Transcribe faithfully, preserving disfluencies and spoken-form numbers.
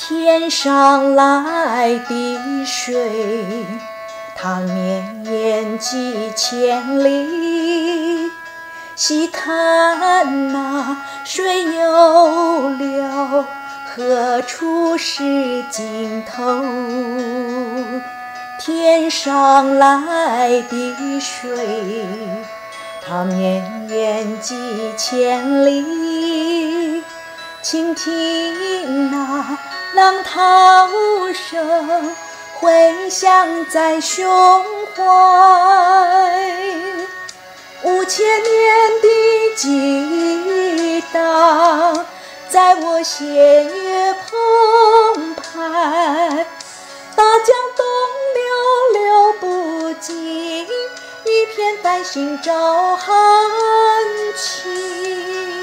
天上来的水，它绵延几千里。细看那水又流，何处是尽头？天上来的水，它绵延几千里。倾听那浪涛声，回响在胸怀。五千年的激荡，在我血液澎湃。大江东流流不尽，一片丹心照汗青。